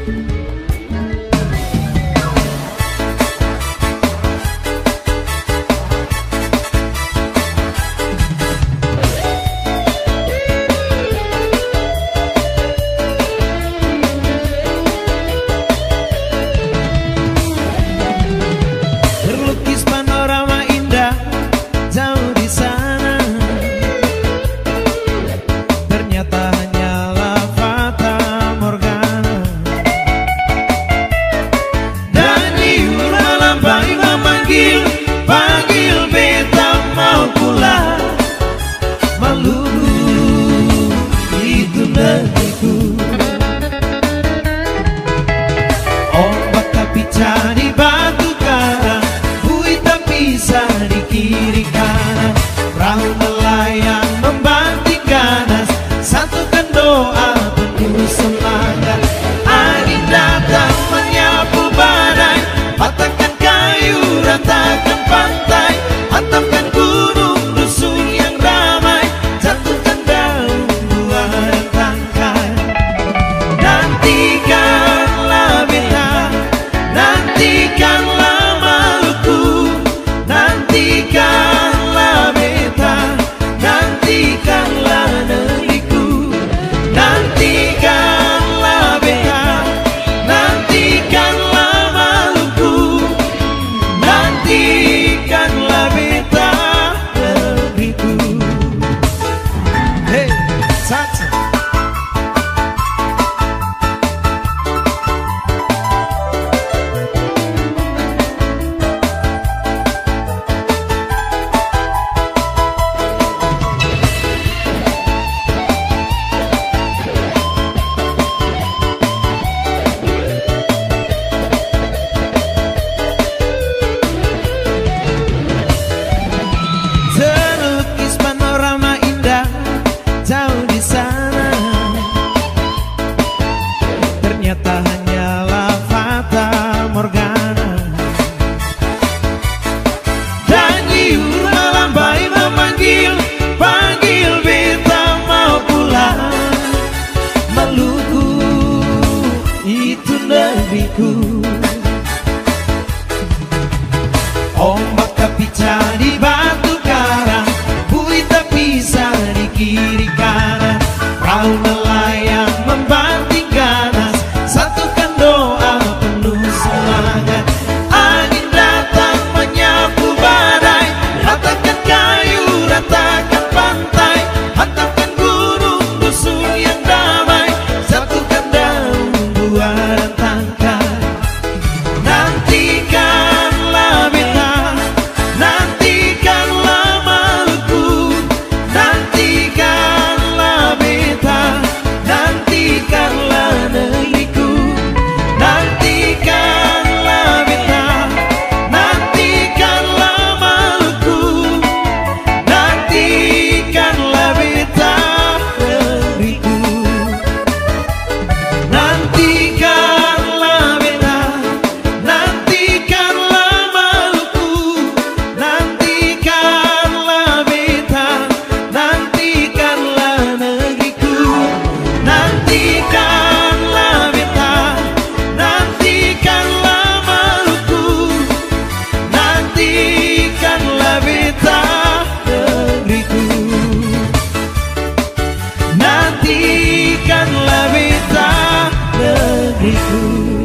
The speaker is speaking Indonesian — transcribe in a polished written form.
Ombak tapi jadi batu karang, buih tak bisa di kiri kanan. Perahu nelayan membanting ganas, satukan doa penuh semangat. Angin datang menyapu badai, ratakan kayu, ratakan pantai, hantamkan gunung dusun yang damai, satukan daun buah dan tangkai. Nantikanlah beta, nantikanlah Maluku, nantikanlah beta, nantikanlah negeriku, nantikanlah beta, nantikanlah Maluku, nantikanlah beta, negeriku, nantikanlah beta, nantikanlah Maluku, nantikanlah beta, nantikanlah negeriku, nantikanlah beta, nantikanlah Maluku, nantikanlah beta, negeriku, nantikanlah beta, negeriku.